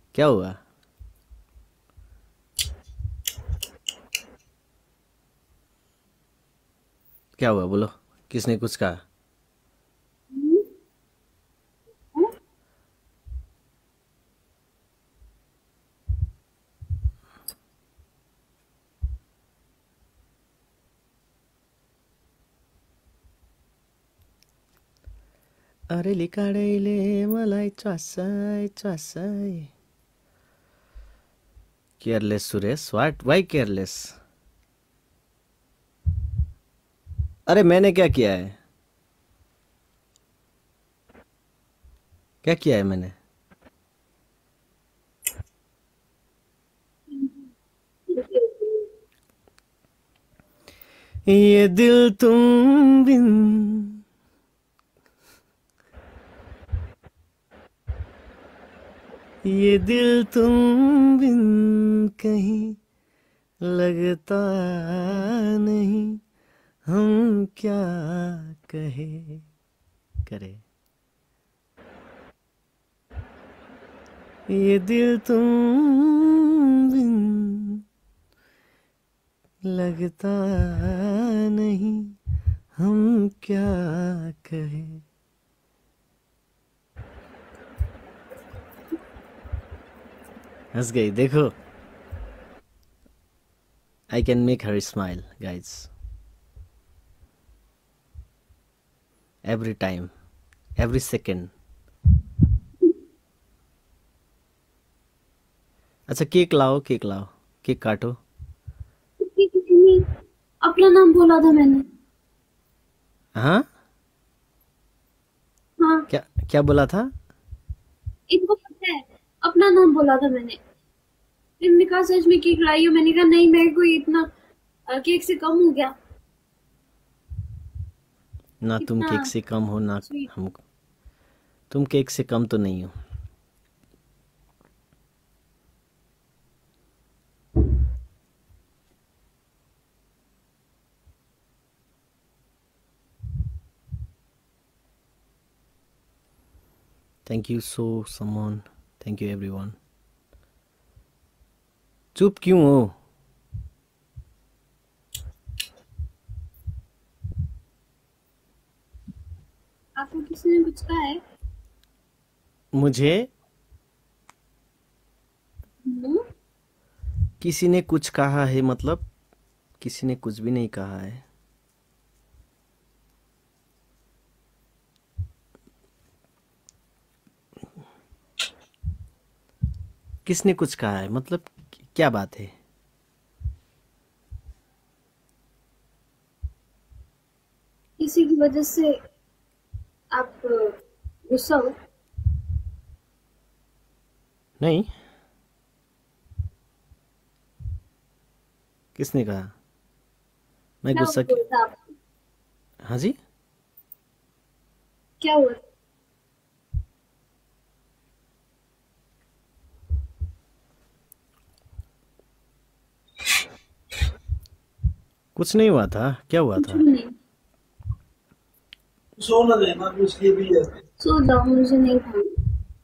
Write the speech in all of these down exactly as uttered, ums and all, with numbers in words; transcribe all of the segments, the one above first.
क्या हुआ? क्या हुआ बोलो? किसने कुछ कहा? अरे लिकाडैले मलाई च्वासाई च्वासाई। Careless Suresh, what? Why careless? अरे मैंने क्या किया है? क्या किया है मैंने? ये दिल तुम बिन, ये दिल तुम बिन कहीं लगता नहीं। हम क्या कहे करे, ये दिल तुम बिन लगता नहीं। हम क्या कहे। हंस गई देखो। I can make her smile guys, every time, every second. अच्छा केक लाओ, केक लाओ, केक काटो। किसी किसी ने अपना नाम बोला था मैंने। हाँ? हाँ, क्या? क्या बोला था? इनको पता है। अपना नाम बोला था मैंने। इन्होंने कहा सच में केक लाई हो, मैंने कहा नहीं, मैं कोई इतना अ, केक से कम हो गया। ना तुम कितना केक से कम हो ना स्वीट। हम। तुम केक से कम तो नहीं हो। Thank you so someone, thank you everyone. चुप क्यों हो? आपको किसी ने कुछ कहा है? मुझे हम्म, किसी ने कुछ कहा है मतलब? किसी ने कुछ भी नहीं कहा है। किसने कुछ कहा है मतलब? क्या बात है? किसी की वजह से आप अ, गुस्सा हो। नहीं। किसने कहा? मैं क्या गुस्सा हुआ क्यों? था आपको? हाँ जी। क्या हुआ था? कुछ नहीं हुआ था, क्या हुआ कुछ था? भी नहीं। सो ना देना इसलिए भी है। सो जाओ, मुझे नहीं खाना।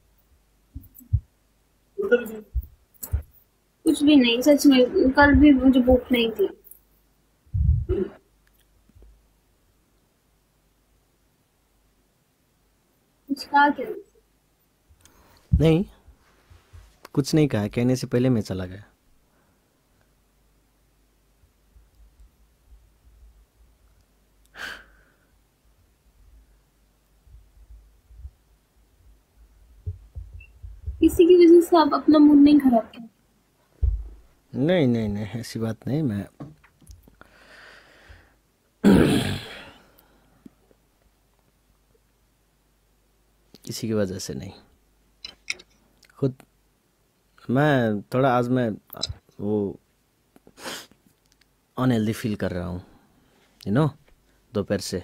कुछ भी नहीं, सच में कल भी मुझे भूख नहीं थी। कुछ कहा क्या? नहीं, कुछ नहीं कहा, कहने से पहले मैं चला गया। किसी की वजह से आप अपना मूड नहीं खराब किया। नहीं नहीं नहीं, ऐसी बात नहीं। मैं किसी की वजह से नहीं, खुद। मैं थोड़ा आज मैं वो अनहेल्दी फील कर रहा हूँ, यू नो, दोपहर से।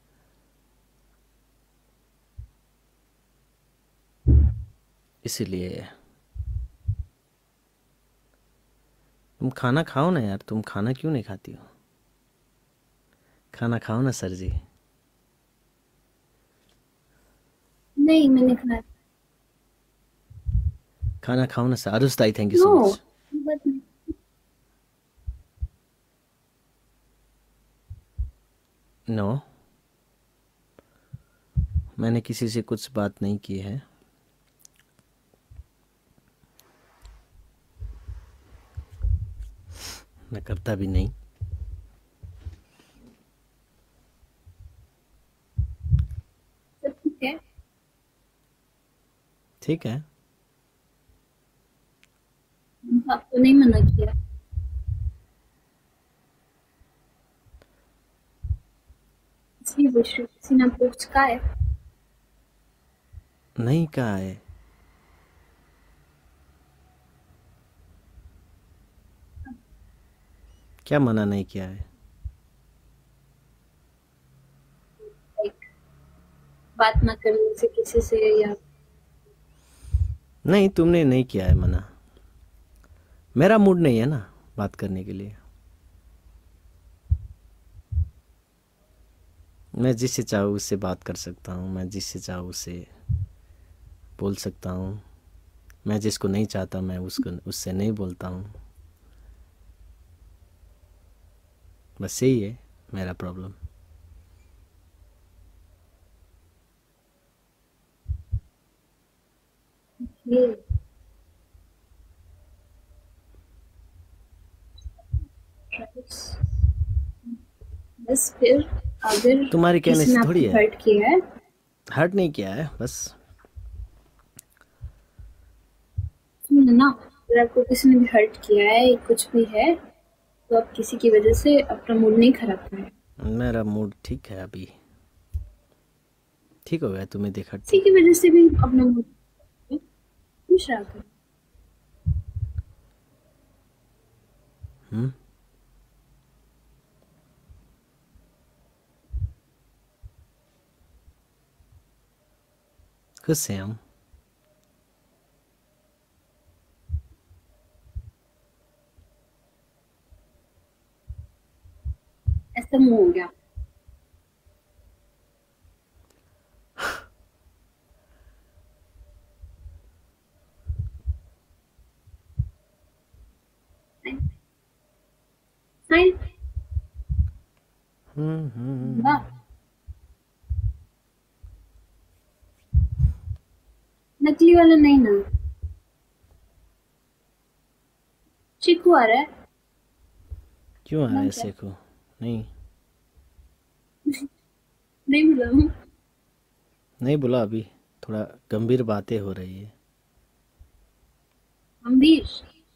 इसीलिए। तुम खाना खाओ ना यार, तुम खाना क्यों नहीं खाती हो? खाना खाओ ना सर जी। नहीं, मैंने खाया। खाना खाऊ ना अरुष ताई, thank you so no much. But no, मैंने किसी से कुछ बात नहीं की है। मैं करता भी नहीं। सब ठीक है। ठीक है, आपको नहीं मना किया। इसलिए पूछ रही हूँ, किसी ने पूछ का है? नहीं कहा है। क्या मना नहीं किया है? लाइक बात ना करने से किसी से, या नहीं, तुमने नहीं किया है मना। मेरा मूड नहीं है ना बात करने के लिए। मैं जिससे चाहूँ उससे बात कर सकता हूँ, मैं जिससे चाहूँ उससे बोल सकता हूँ। मैं जिसको नहीं चाहता मैं उसको उससे नहीं बोलता हूँ। बस यही है मेरा प्रॉब्लम। ये बस फिर अगर तुम्हारे कहने किसी से ने थोड़ी आपको है। हर्ट किया है, हर्ट नहीं किया है, बस। सुनो ना, अगर आपको किसी ने भी हर्ट किया है या कुछ भी है, तो आप किसी की वजह से अपना मूड नहीं खराब करें। मेरा मूड ठीक है अभी। ठीक हो गया तुम्हें देखा किसी तो। की वजह से भी अपना मूड खुश रहा करें। हम्म खुश हैं हम। ऐसा मुंह हो गया। साइन हम्म हम्म वाह, नकली वाला नहीं ना। चीकू आ रहा है। क्यों आ रहा नाम है क्या? सेको? नहीं, नहीं बोला हूँ। नहीं बोला अभी। थोड़ा गंभीर बातें हो रही है। गंभीर।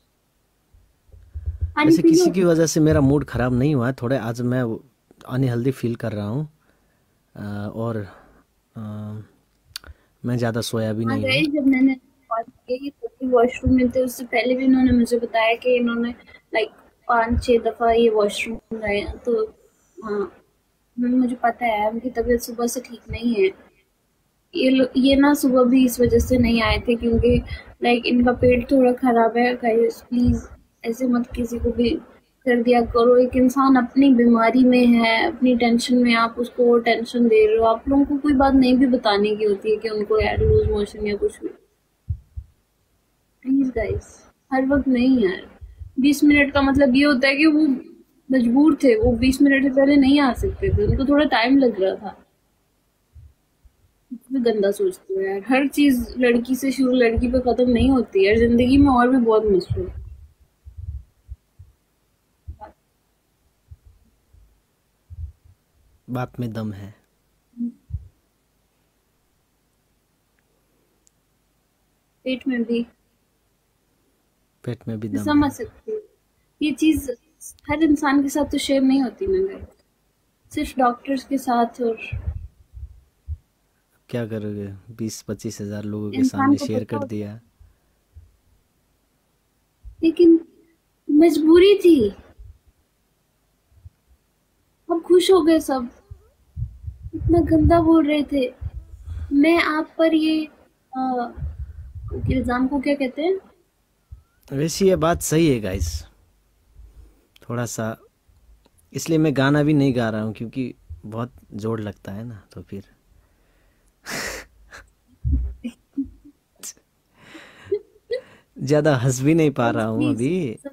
पानी वैसे पी लो। किसी की वजह से मेरा मूड ख़राब नहीं हुआ है। थोड़े आज मैं अनहेल्दी फील कर रहा हूँ। अ, और अ, मैं ज़्यादा सोया भी हाँ नहीं हूँ। गई, जब मैंने बात की तो वॉशरूम में थे, उससे पहले भी इन्होंने मुझे बताया कि इन्होंने लाइक पांच छह दफा ये वॉशरूम गए हैं, तो हाँ मुझे पता है उनकी तबीयत सुबह से ठीक नहीं है। ये लो- ये ना सुबह भी इस वजह से नहीं आए थे क्योंकि लाइक इनका पेट थोड़ा खराब है। गाइस प्लीज ऐसे मत किसी को भी कर दिया करो। एक इंसान अपनी बीमारी में है, अपनी टेंशन में, आप उसको और टेंशन दे रहे हो। आप लोगों को कोई बात नहीं भी बताने की होती है कि उनको यार लूज मोशन या कुछ भी। प्लीज गाइस, हर वक्त नहीं यार। बीस मिनट का मतलब ये होता है कि वो मजबूर थे, वो बीस मिनट से पहले नहीं आ सकते थे, उनको थोड़ा टाइम लग रहा था। भी गंदा सोचती हूँ यार, हर चीज लड़की से शुरू लड़की पे खत्म नहीं होती यार, जिंदगी में और भी बहुत मसले हैं। बात में दम है। पेट में भी। पेट में भी मैं दम समझ है। सकती हूँ ये चीज, हर इंसान के साथ तो शेयर नहीं होती ना गाइस, सिर्फ डॉक्टर्स के साथ। और क्या करोगे? बीस पच्चीस हजार लोगों के इंसान सामने को शेयर पता कर होता है, दिया। लेकिन मजबूरी थी। अब खुश हो गए सब, इतना गंदा बोल रहे थे। मैं आप पर ये अ, इल्जाम को क्या कहते हैं? वैसे ये बात सही है गाइस। थोड़ा सा इसलिए मैं गाना भी नहीं गा रहा हूँ क्योंकि बहुत जोर लगता है ना, तो फिर ज्यादा हंस भी नहीं पा गाइस रहा हूँ प्लीज, अभी,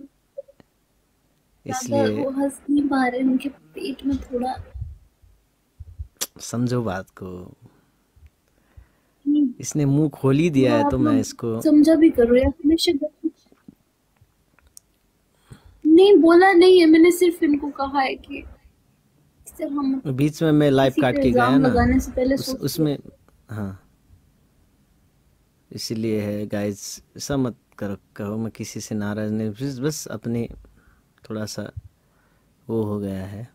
ज्यादा इसलिए वो हंस नहीं पा रहे, उनके पेट में थोड़ा समझो बात को। नहीं, इसने मुंह खोल ही दिया थोड़ा है तो आप मैं लोग इसको। समझा भी करो यार, हमेशा नहीं बोला नहीं है मैंने, सिर्फ इनको कहा है कि इससे हम बीच में मैं लाइव किसी काट पे के गया इल्जाम ना, लगाने से पहले उस सोच लो। उसमें। हाँ, इसीलिए है गाइस, ऐसा मत करो, कहो मैं किसी से नाराज नहीं, बस बस अपने थोड़ा सा वो हो गया है,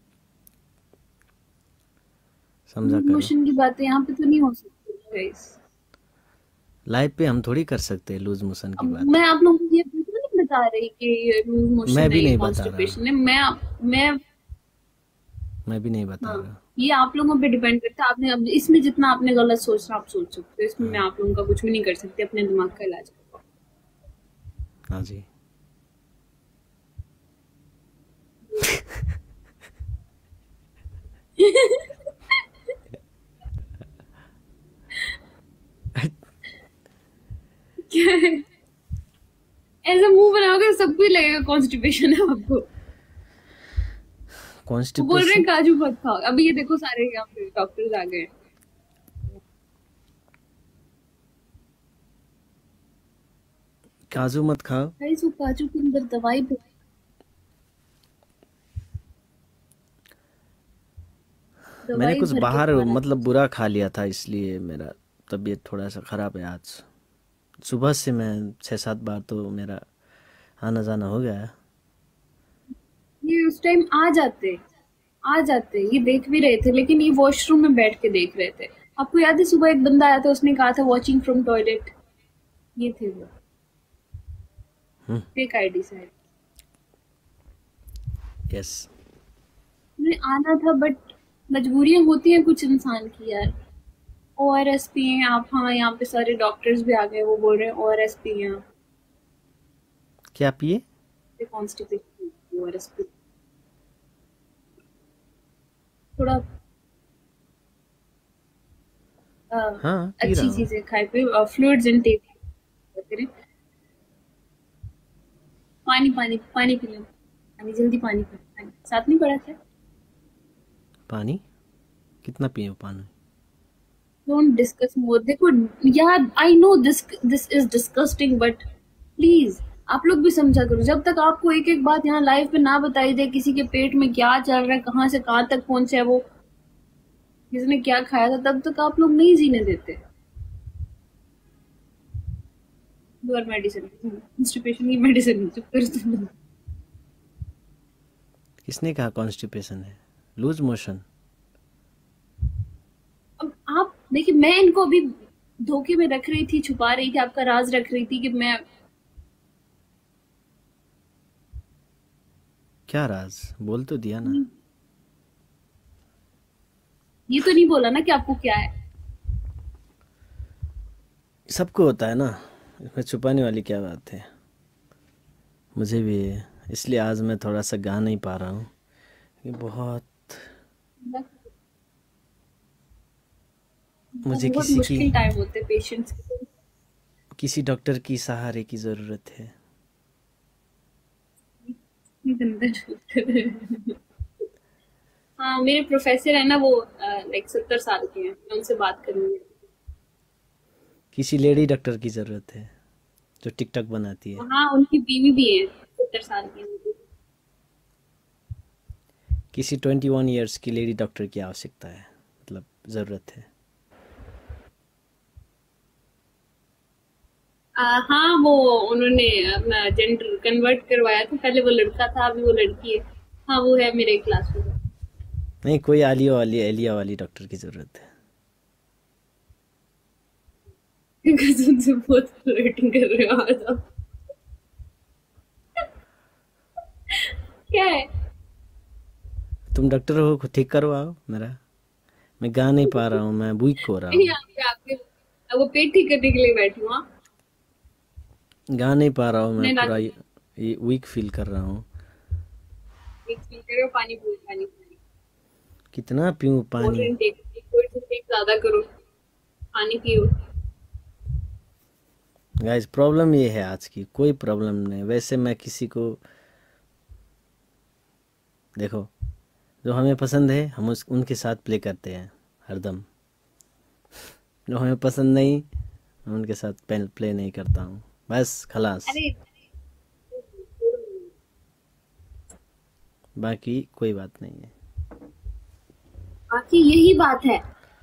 समझा करो। इमोशन की बातें यहाँ पे तो नहीं हो सकती गाइस। लाइव पे हम थोड़ी कर सकते हैं लूज मोशन की अब बातें। मैं आप लोगों को ये बिल्कुल नहीं बता रही कि ये लूज मैं मोशन है, भी ये नहीं बता रहा, कॉन्स्टिपेशन है। मैं मैं मैं भी नहीं बता हाँ, रहा। ये आप लोगों पे डिपेंड करता है। आपने अब इसमें जितना आपने गलत सोचना आप सोच सकते हो, इसमें मैं हाँ। आप लोगों का कुछ भी नहीं कर सकती, अपने दिमाग का इलाज करो। हाँ जी। क्या है? ऐसा मुंह बनाओगे सबको ही लगेगा कॉन्स्टिपेशन है आपको। वो बोल रहे हैं कॉन्स्टिपेशन। काजू मत खाओ, अभी ये देखो सारे यहाँ पे डॉक्टर्स आ गए हैं। काजू मत खाओ। गाइस वो काजू के अंदर दवाई भी- मैंने दवाई कुछ भर के बाहर खा रहा था मतलब उसको। बुरा खा लिया था, इसलिए मेरा तबीयत थोड़ा सा ख़राब है आज। सुबह से मैं छः सात बार तो मेरा आना जाना हो गया है। ये उस टाइम आ जाते आ जाते ये देख भी रहे थे, लेकिन ये वॉशरूम में बैठ के देख रहे थे। आपको याद है सुबह एक बंदा आया था, उसने कहा था वॉचिंग फ्रॉम टॉयलेट, ये थे वो, हम्म। फेक आईडी शायद। यस। उन्हें आना था बट मजबूरियां होती हैं कुछ इंसान की यार। ओ आर एस पी हैं आप, हाँ यहाँ पे सारे डॉक्टर्स भी आ गए, वो बोल रहे हैं ओ आर एस पी हैं आप, क्या पिए? कॉन्स्टिपेशन ओ आर एस पी थोड़ा अ, हाँ, पी रहा अच्छी हूँ। चीजें खाए पे, फ्लूइड्स इनटेक करें। पानी पानी पानी पी लो, पानी जल्दी पानी पी, पानी साथ नहीं पड़ा क्या? पानी कितना पिए पानी? डोंट डिस्कस मोर, देखो यार I know this this is disgusting but please आप लोग भी समझा करो। जब तक आपको एक एक बात यहाँ लाइव पे ना बताई दे, किसी के पेट में क्या चल रहा है, कहाँ से कहाँ तक पहुंचे है वो, किसने क्या खाया था, तब तक आप लोग नहीं जीने देते। योर मेडिसिन कॉन्स्टिपेशन की मेडिसिन, चुप कर तुम। किसने कहा कॉन्स्टिपेशन है? Loose motion. अब आप देखिए, मैं इनको अभी धोखे में रख रही थी, छुपा रही थी, आपका राज रख रही थी कि मैं, क्या राज? बोल तो दिया ना। ये तो नहीं बोला ना कि आपको क्या है। सबको होता है ना, इसमें छुपाने वाली क्या बात है? मुझे भी है, इसलिए आज मैं थोड़ा सा गा नहीं पा रहा हूँ। ये बहुत, वो मुझे बहुत किसी की, मुश्किल टाइम होते हैं पेशेंट्स के। किसी डॉक्टर की सहारे की ज़रूरत है। इतनी गंदा डॉक्टर है। हाँ मेरे प्रोफेसर है ना, वो लाइक सत्तर साल के हैं, मैं उनसे बात करूंगी। किसी लेडी डॉक्टर की ज़रूरत है जो टिकटॉक बनाती है। हाँ उनकी बीवी भी है, सत्तर साल की है। किसी ट्वेंटी वन ईयर्स की लेडी डॉक्टर की आवश्यकता है, मतलब ज़रूरत है। आ, हाँ वो उन्होंने अपना जेंडर कन्वर्ट करवाया था, पहले वो लड़का था अभी वो लड़की है। हाँ वो है मेरे क्लास में। नहीं, कोई आलिया वाली एलिया वाली डॉक्टर की ज़रूरत है। कसम से बहुत फ्लर्टिंग कर रहे हो आज आप। क्या है? तुम डॉक्टर हो, ठीक करवाओ मेरा। मैं गा नहीं पा रहा हूँ, मैं वीक हो रहा नहीं हूँ। यहाँ पे आपके अब वो पेट ठीक करने के लिए बैठी हूँ। हाँ गा नहीं पा रहा हूँ, मैं नहीं ना, पूरा ये वीक फील कर रहा हूँ। एक फील करो, पानी पियो, पानी पानी कितना पीऊँ वाटर पानी? इनटेक, लिक्विड इनटेक ज्यादा करो, पानी पियो। गाइस प्रॉब्लम ये है आज की, कोई प्रॉब्लम नहीं। वैसे मैं किसी को, देखो, जो हमें पसंद है हम उस उनके साथ प्ले करते हैं हरदम। जो हमें पसंद नहीं, मैं उनके साथ पेन प्ले नहीं करता हूँ, बस खलास। अरे बाकी कोई बात नहीं है। बाकी यही बात है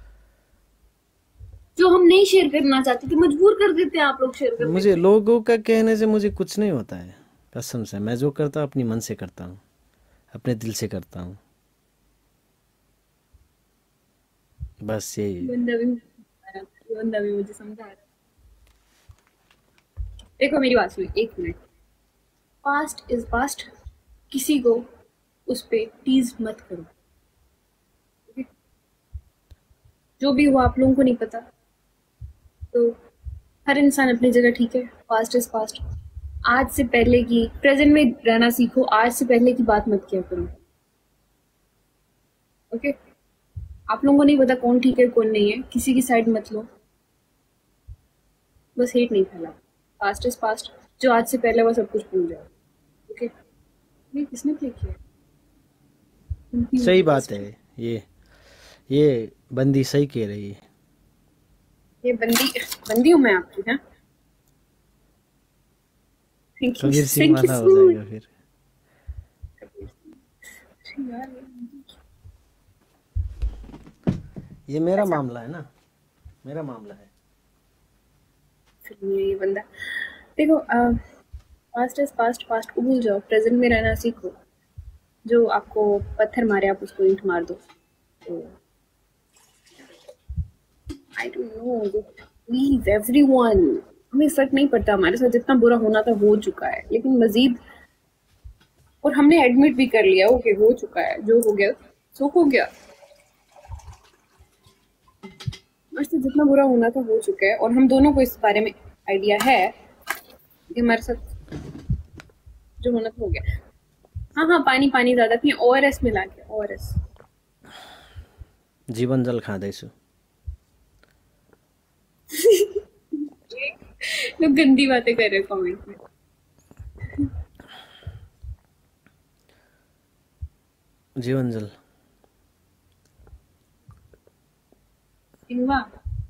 जो हम नहीं शेयर करना चाहते थे, मजबूर कर देते हैं आप लोग शेयर करने मुझे पे। लोगों का कहने से मुझे कुछ नहीं होता है, कसम से। मैं जो करता हूँ अपनी मन से करता हूँ, अपने दिल से करता हूँ, बस यही ये है। बंदा भी मुझे समझा रहा था, ये बंदा भी मुझे समझा रहा था। देखो मेरी बात सुनो एक मिनट। पास्ट इज पास्ट, किसी को उस पे टीज मत करो, ठीक है? जो भी हुआ आप लोगों को नहीं पता, तो हर इंसान अपनी जगह ठीक है। Past is past. आज से पहले की, प्रेजेंट में रहना सीखो, आज से पहले की बात मत किया करो, ओके? आप लोगों को नहीं पता कौन ठीक है कौन नहीं है, किसी की साइड मत लो, बस हेट नहीं फैला। पास्ट इज पास्ट, जो आज से पहले वो सब कुछ भूल जाओ, ओके? ये किसने प्ले किया? उनकी सही उनकी बात बेस्ट। है। ये ये बंदी सही कह रही है। ये बंदी बंदी हूँ मैं आपकी, हाँ? Thank you, Kabir Singh thank you वाला हो सो जाएगा मच फिर। यार। ये मेरा अच्छा, मामला है ना, मेरा मामला है। फिर ये बंदा, देखो, पास्ट इज पास्ट, पास्ट को भूल जाओ, प्रेजेंट में रहना सीखो। जो आपको पत्थर मारे आप उसको ईंट मार दो। तो I don't know, please everyone, हमें फर्क नहीं पड़ता, हमारे साथ जितना बुरा होना था हो चुका है, लेकिन मजीद, और हमने एडमिट भी कर लिया, ओके हो चुका है, जो हो गया सो हो गया। हमारे साथ जितना बुरा होना था हो चुका है, और हम दोनों को इस बारे में आइडिया है कि हमारे साथ जो होना था हो गया। हाँ हाँ, पानी पानी ज्यादा पिए, ओआरएस मिला के, ओआरएस। जीवन जल खाँदैछु। लोग गंदी बातें कर रहे हैं कमेंट में। जीवन जल। इंवा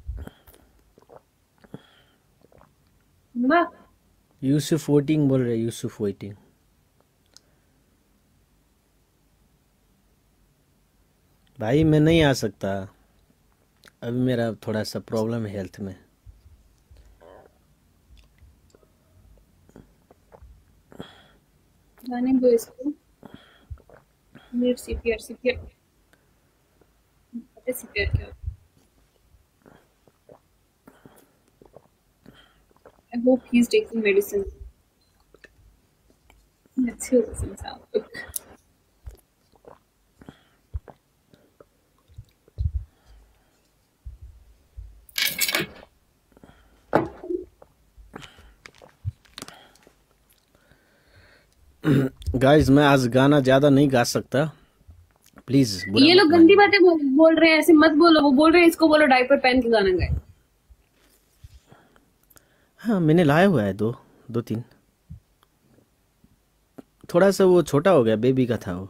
इंवा यूसुफ वोटिंग बोल रहे, यूसुफ वेटिंग। भाई मैं नहीं आ सकता, अभी मेरा थोड़ा सा प्रॉब्लम है हेल्थ में। जाने दो इसको। मेरे सीपीआर सीपीआर पता सीपीआर क्या होता है? I hope he is taking medicine. अच्छे हो संसार। गाइस मैं आज गाना ज़्यादा नहीं गा सकता, प्लीज़ बुरा ये मत लोग गंदी मानिएगा। बातें बोल, बोल रहे हैं, ऐसे मत बोलो। वो बोल रहे हैं इसको बोलो डायपर पहन के गाना गाए। हाँ मैंने लाया हुआ है दो दो तीन। थोड़ा सा वो छोटा हो गया, बेबी का था वो,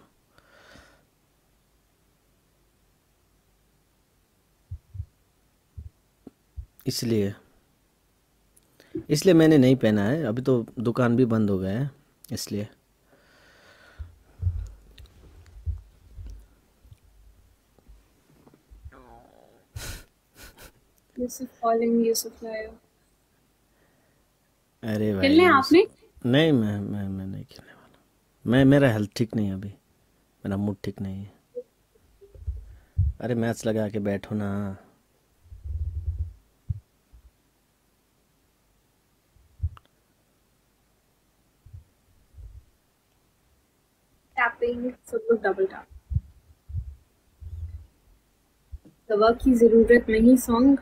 इसलिए इसलिए मैंने नहीं पहना है। अभी तो दुकान भी बंद हो गया है इसलिए। यूसुफ कॉलिंग, यूसुफ लाया। अरे खेलने भाई हैं उस- आपने? नहीं, मैं मैं मैं नहीं खेलने वाला। मैं मेरा हेल्थ ठीक नहीं है अभी, मेरा मूड ठीक नहीं है। अरे मैच लगा के बैठो ना। टैपिंग, सब लोग डबल टैप। दवा की जरूरत नहीं सॉन्ग।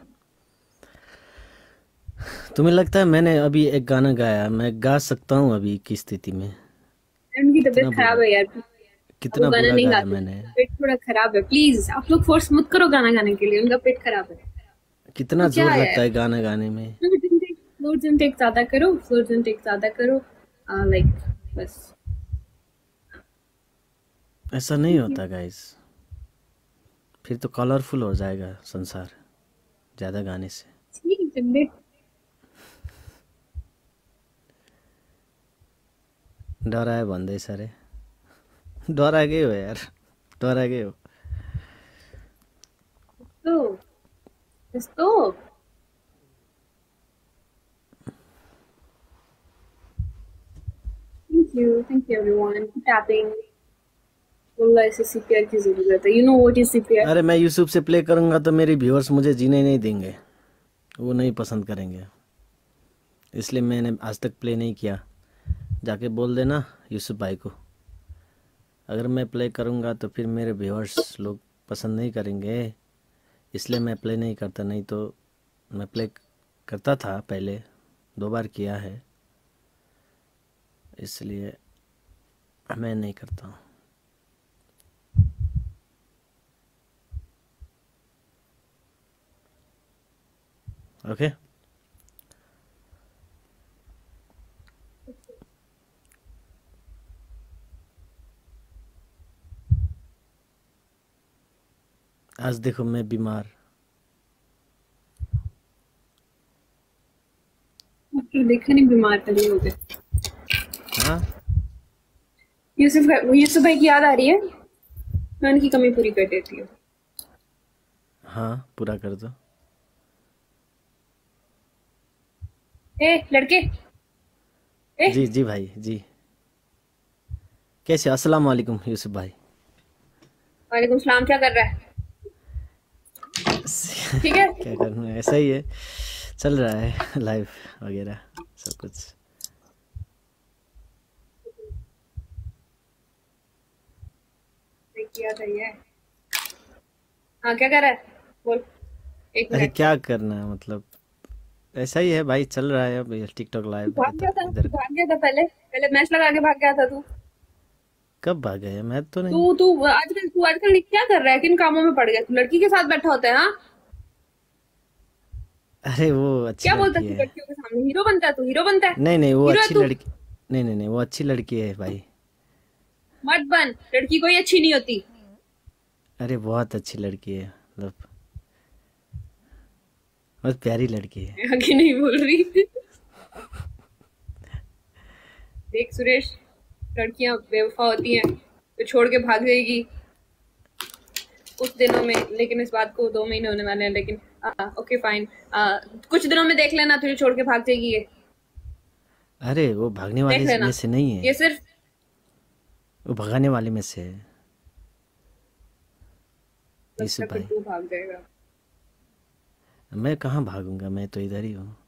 तुम्हें लगता है मैंने अभी एक गाना गाया, मैं गा सकता हूँ अभी की स्थिति में? उनकी कितना तबीयत खराब बुरा, है यार, वो कितना गाना बुरा नहीं गाया गाते, मैंने। पेट थोड़ा खराब है। प्लीज आप लोग फोर्स मत करो गाना गाने के लिए, उनका पेट खराब है। कितना तो क्या जोर है लगता है गाना गाने में। फ्लोर्स इनटेक ज्यादा करो, फ्लोर्स इनटेक ज्यादा करो, लाइक बस। ऐसा नहीं होता गाइस, फिर तो कलरफुल हो जाएगा संसार ज़्यादा गाने से। ठीक है, डरायो भन्दैछ अरे, डराएकै हो यार, डराएकै हो। तो तो thank you, thank you everyone tapping. बोला इसे सीपीआर की जरूरत है, you know what is CPR? अरे मैं यूट्यूब से प्ले करूँगा तो मेरे व्यूअर्स मुझे जीने नहीं देंगे, वो नहीं पसंद करेंगे, इसलिए मैंने आज तक प्ले नहीं किया। जाके बोल देना यूसुफ भाई को, अगर मैं प्ले करूँगा तो फिर मेरे व्यूअर्स लोग पसंद नहीं करेंगे, इसलिए मैं प्ले नहीं करता। नहीं तो मैं प्ले करता था, पहले दो बार किया है, इसलिए मैं नहीं करता हूँ। Okay okay? आज देखो मैं बीमार। देखा नहीं, बीमार कभी हो गए। हाँ यूसुफ यूसुफ भाई की याद आ रही है, मैं उनकी कमी पूरी कर देती हूँ। हाँ पूरा कर दो। ए लड़के ए? जी जी भाई जी, कैसे? अस्सलाम वालेकुम यूसुफ भाई। वालेकुम सलाम, क्या कर रहा है? ठीक है, क्या करना है, ऐसा ही है, चल रहा है लाइफ वगैरह सब कुछ। किया था ये। हाँ क्या कर रहा है, बोल एक अरे मिनट। क्या करना है, मतलब ऐसा ही है भाई, चल रहा है। अब टिकटॉक लाइव है भाग तो गया था, इधर। भाग गया था पहले पहले मैच लगा के भाग गया था तू। कब भाग गया? मैं तो नहीं। तू तू आजकल तू आजकल क्या कर रहा है, किन कामों में पड़ गया तू? लड़की के साथ बैठा होता है? हाँ अरे वो अच्छी क्या बोलता है लड़की तू? है। लड़कियों के सामने हीरो बनता है तू, हीरो बनता है, नहीं नहीं वो हीरो है अच्छी तू। लड़की, नहीं नहीं नहीं वो अच्छी लड़की है भाई। मत बन, लड़की कोई अच्छी नहीं होती। अरे बहुत अच्छी लड़की है, मतलब बहुत प्यारी लड़की है। आगे नहीं बोल रही। देख सुरेश, लड़कियां बेवफा होती हैं तो छोड़ के भाग जाएगी कुछ दिनों में, लेकिन इस बात को दो महीने होने वाले हैं, लेकिन आ, ओके फाइन, आ, कुछ दिनों में देख लेना तुझे छोड़ के भाग जाएगी ये। अरे वो भागने देख वाले लेना, में से नहीं है, ये सिर्फ वो भगाने वाले में से है तब यूसुफ तक भाई। तू भाग जाएगा। मैं कहाँ भागूंगा, मैं तो इधर ही हूँ।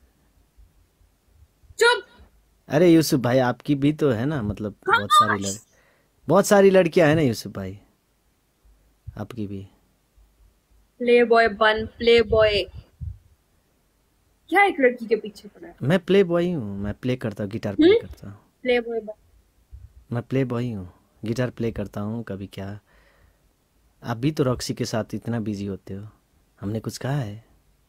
चुप। अरे यूसुफ भाई आपकी भी तो है ना, मतलब बहुत सारी लड़ खामोश। बहुत सारी लड़कियां हैं ना यूसुफ भाई, आपकी भी। प्ले बॉय बन, प्ले बॉय। क्या एक लड़की के पीछे पड़ा है? मैं प्ले बॉय ही हूँ, मैं प्ले करता हूँ, गिटार प्ले करता हूँ। प्ले बॉय बन। मैं प्ले बॉय ही हूँ, गिटार प्ले करता हूँ कभी। क्या आप भी तो रॉक्सी के साथ इतना बिजी होते हो, हमने कुछ कहा है?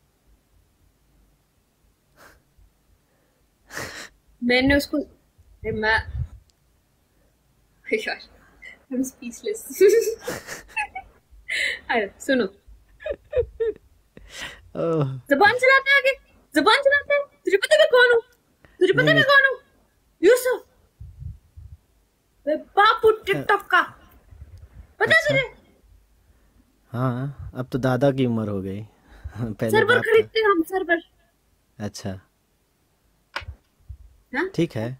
मैंने उसको अरे मैं यार I'm speechless। अरे सुनो, ओह जबान चलाते हैं आगे, जबान चलाते हैं। तुझे पता है मैं कौन हूँ? तुझे नहीं पता है नहीं मैं कौन हूँ? यूसुफ, मैं बापू अ, टिकटॉक का। पता है अच्छा तुझे? हाँ, अब तो दादा की उम्र हो गई। पहले सर्वर बाप था। खरीदते हैं हम, सर्वर। अच्छा हाँ ठीक है,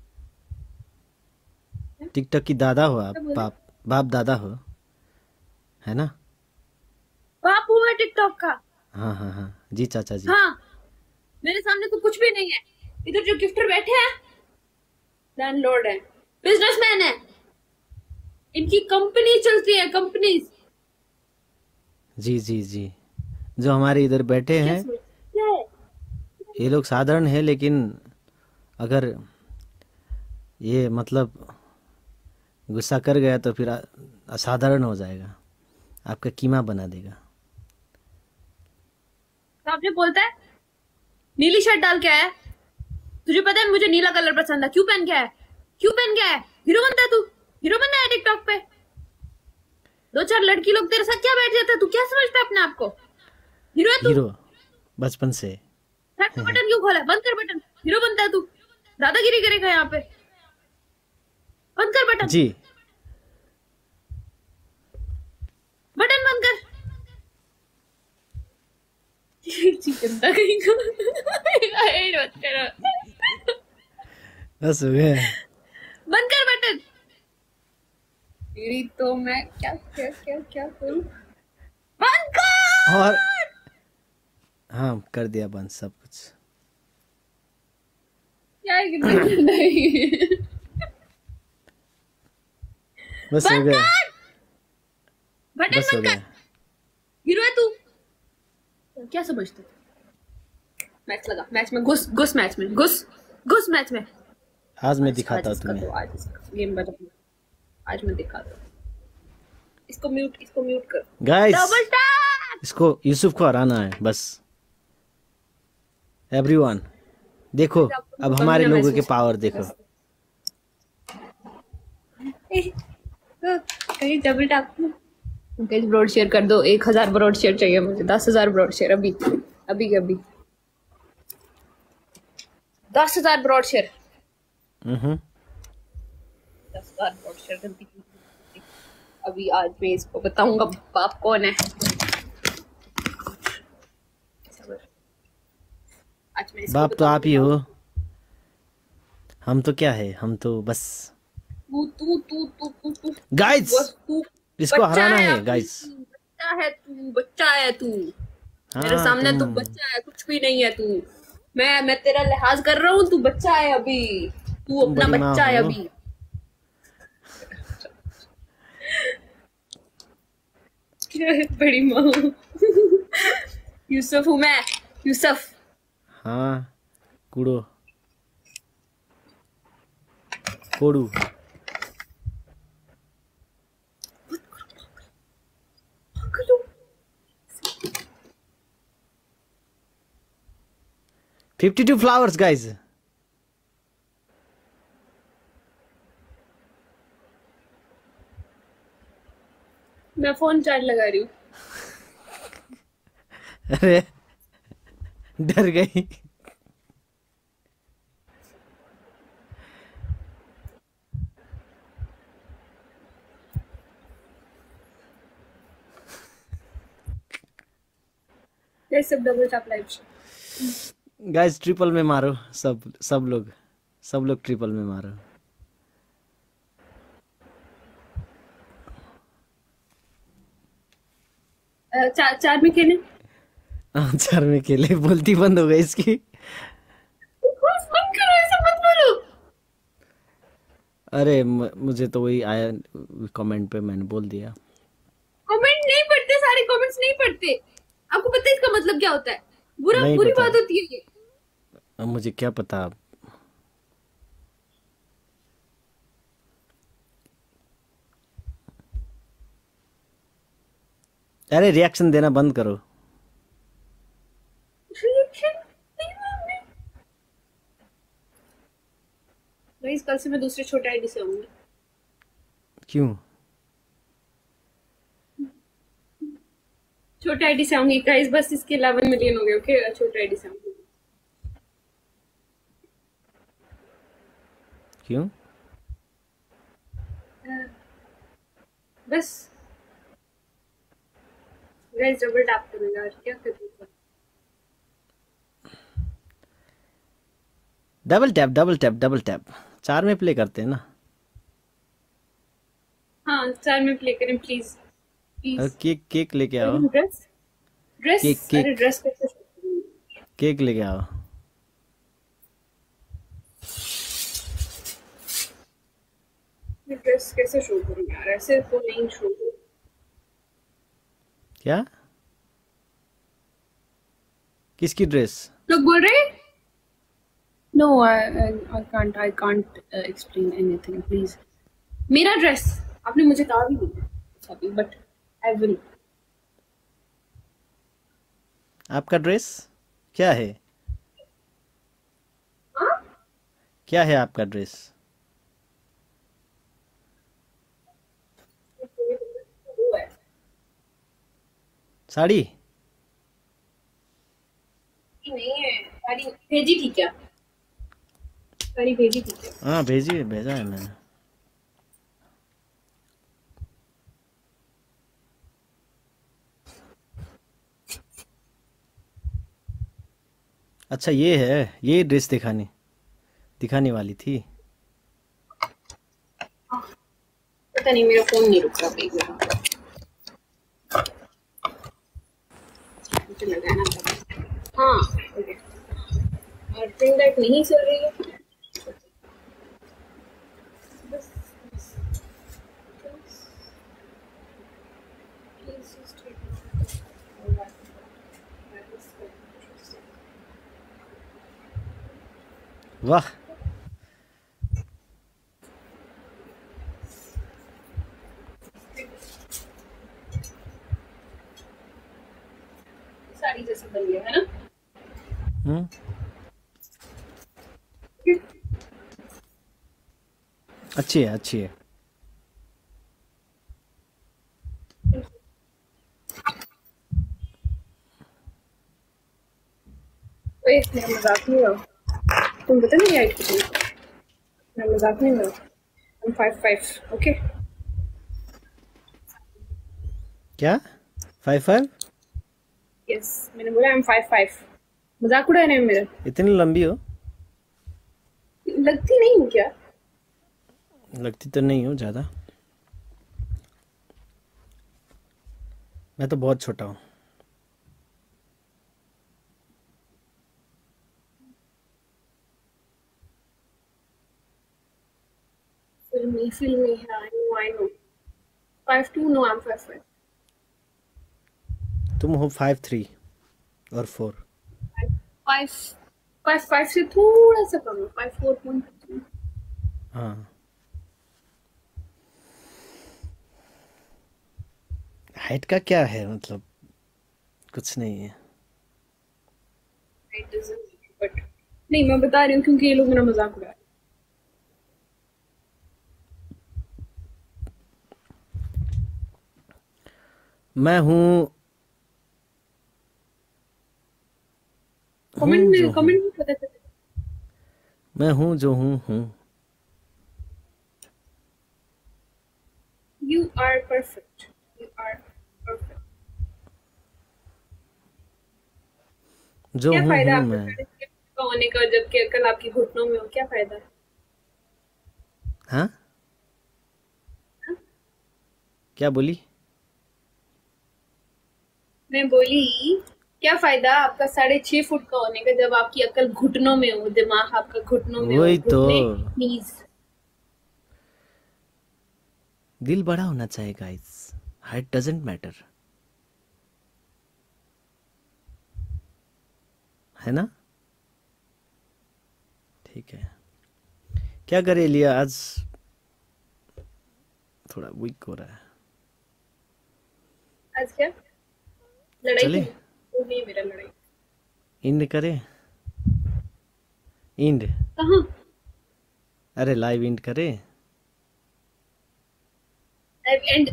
टिकटॉक की दादा हो आप, क्या बोले? बाप बाप दादा हो, है ना? बापू है टिकटॉक का। हाँ हाँ हाँ जी चाचा जी। हाँ, मेरे सामने तो कुछ भी नहीं है। इधर जो गिफ्टर बैठे हैं लैंडलॉर्ड है, बिजनेसमैन है, इनकी कंपनी चलती है, कंपनीज। जी जी जी, जो हमारे इधर बैठे क्या हैं सोचते हैं? ये लोग साधारण है, लेकिन अगर ये मतलब गुस्सा कर गया तो फिर अ- असाधारण हो जाएगा, आपका कीमा बना देगा। तो आपने बोलता है नीली शर्ट डाल के आया। तुझे पता है मुझे नीला कलर पसंद है, क्यों पहन के आया? क्यों पहन के आया? हीरो बनता है तू? हीरो बनना है टिकटॉक पे? दो चार लड़की लोग तेरे साथ क्या बैठ जाता है? तू क्या समझता है अपने आप को? हीरो है तू? हीरो बचपन से। शर्ट का बटन क्यों खोला? बंद कर बटन। हीरो बनता है तू? दादागिरी करेगा यहाँ पे? बंद कर बटन। जी बटन बंद कर। चिकन कहीं का मत करो। बस हो गया। बंद कर बटन। तेरी तो मैं क्या क्या क्या क्या करूं? बंद कर। और हाँ कर दिया बंद सब कुछ। क्या है कि नहीं? बस हो बंद गया। कर बटन। बस हो बंद कर। गया। हीरो है तू? क्या समझते? मैच लगा, मैच में घुस घुस मैच में घुस घुस मैच में। आज मैं आज दिखाता हूँ इसका तुम्हें। तो आज इसका गेम बजा। आज मैं दिखाता हूँ। इसको म्यूट इसको म्यूट कर। Guys double tap. इसको यूसुफ को हराना है बस। एवरीवन देखो अब हमारे लोगों के पावर देखो। कहीं double tap. Guys broad share कर दो। एक हजार ब्रॉड शेयर चाहिए मुझे। दस हजार ब्रॉड शेयर अभी अभी के अभी। दस हजार ब्रॉड शेयर। हम्म दस हजार ब्रॉड शेयर गलती की। अभी आज मैं इसको बताऊंगा बाप कौन है। आज मैं इसको बाप तो आप ही बताऊंगा। हो। हम तो क्या है हम तो बस तू तू तू तू तू तू गाइस बस तू इसको बच्चा हराना है अभी गाइस। तू, बच्चा है तू बच्चा है तू। मेरे हाँ सामने तू तुम बच्चा है, कुछ भी नहीं है तू। मैं मैं तेरा लिहाज कर रहा हूँ, तू बच्चा है अभी। तू तुम अपना बड़ी माँ बच्चा है हो। अभी। बड़ी माँ हूँ। यूसुफ हूँ मैं। यूसुफ। हाँ कूड़ो कोड़ू। Fifty two flowers guys. मैं फोन चार्ज लगा रही हूँ। अरे डर गई। ये सब double tap live. Guys triple में मारो सब सब लोग सब लोग ट्रिपल में मारो। चार चार में खेले। हाँ, चार में खेले बोलती बंद हो गई इसकी। बस बंद करो, ऐसा मत बोलो। अरे म, मुझे तो वही आया कमेंट पे मैंने बोल दिया। कमेंट नहीं पढ़ते, सारे कमेंट्स नहीं पढ़ते। आपको पता है इसका मतलब क्या होता है? बुरा नहीं बुरी पता। बात होती है ये। अब मुझे क्या पता। अरे रिएक्शन देना बंद करो। गाइस कल से मैं दूसरे छोटे आईडी से आऊंगी। क्यों? छोटे आईडी से आऊंगी गाइस, बस इसके इलेवन मिलियन हो गए। ओके छोटे आईडी से आऊंगी। क्यों? बस गाइस डबल टैप करो यार, क्या करूं? Double tap double tap double tap. चार में प्ले करते हैं ना। हाँ चार में प्ले करें प्लीज और प्लीज। केक केक लेके आओ। ड्रेस ड्रेस केक केक अरे ड्रेस कैसे केक लेके आओ। ड्रेस कैसे शो करूं यार? ऐसे तो नहीं शो। क्या? किसकी ड्रेस? लोग बोल रहे हैं no I I can't I can't explain anything please. मेरा ड्रेस आपने मुझे कहा भी नहीं अभी, बट आई विल। आपका ड्रेस क्या है? क्या है आपका ड्रेस? वो है। साड़ी? ये नहीं है साड़ी, भेजी थी क्या? साड़ी भेजी थी क्या? हाँ भेजी भेजा है मैंने। अच्छा ये है, ये ड्रेस दिखानी दिखाने वाली थी। पता नहीं, मेरा फोन नहीं रुक रहा, एक मिनट मुझे लगाना था। हाँ ओके, और थिंक दैट नहीं चल रही है। बस प्लीज जस्ट वाह, साड़ी जैसे बन गया है ना। हम्म, अच्छी है अच्छी है। ओए मेरा मजाक नहीं हुआ, तुम पता नहीं हाइट कितनी है? मेरा मजाक नहीं हुआ, I'm फाइव फाइव ओके। क्या? Five five? यस मैंने बोला I'm फाइव फाइव, मजाक उड़ा रहे हैं मेरा? इतनी लंबी हो? लगती नहीं हूँ क्या? लगती तो नहीं हो ज़्यादा। मैं तो बहुत छोटा हूँ। फिल्मी फिल्मी है, I know I know. Five two, no I'm five five. तुम हो फाइव थ्री और फोर। फाइव फाइव फाइव से थोड़ा सा कम है, फाइव फोर पॉइंट टू। हाँ, हाइट का क्या है मतलब, कुछ नहीं है। बट नहीं, मैं बता रही हूँ क्योंकि ये लोग मेरा मजाक उड़ा रहे हैं। मैं हूँ कमेंट हूँ जो में हूँ। कमेंट में पता चला। मैं हूँ जो हूँ हूँ। You are perfect, you are perfect. जो क्या हूँ फायदा हूँ आपका मैं। साढ़े छह फुट का होने का जबकि अकल आपकी घुटनों में हो? क्या फायदा? हाँ, हाँ? क्या बोली? मैं बोली क्या फायदा आपका साढ़े छह फुट का होने का जब आपकी अकल घुटनों में हो, दिमाग आपका घुटनों में हो, वही तो, घुटने नीज। दिल बड़ा होना चाहिए गाइस, हाइट डजंट मैटर, है ना? ठीक है, क्या करे लिया, आज थोड़ा वीक हो रहा है। आज क्या लड़ाई चले थी? वो नहीं है मेरा लड़ाई। इंड करे, इंड, कहाँ? अरे लाइव इंड करे। एंड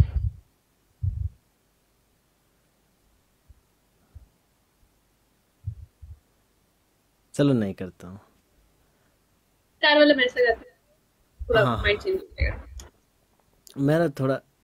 चलो नहीं करता हूँ। कार वाला मैसेज आता है, थोड़ा हाँ माइंड चेंज हो जाएगा। मेरा थोड़ा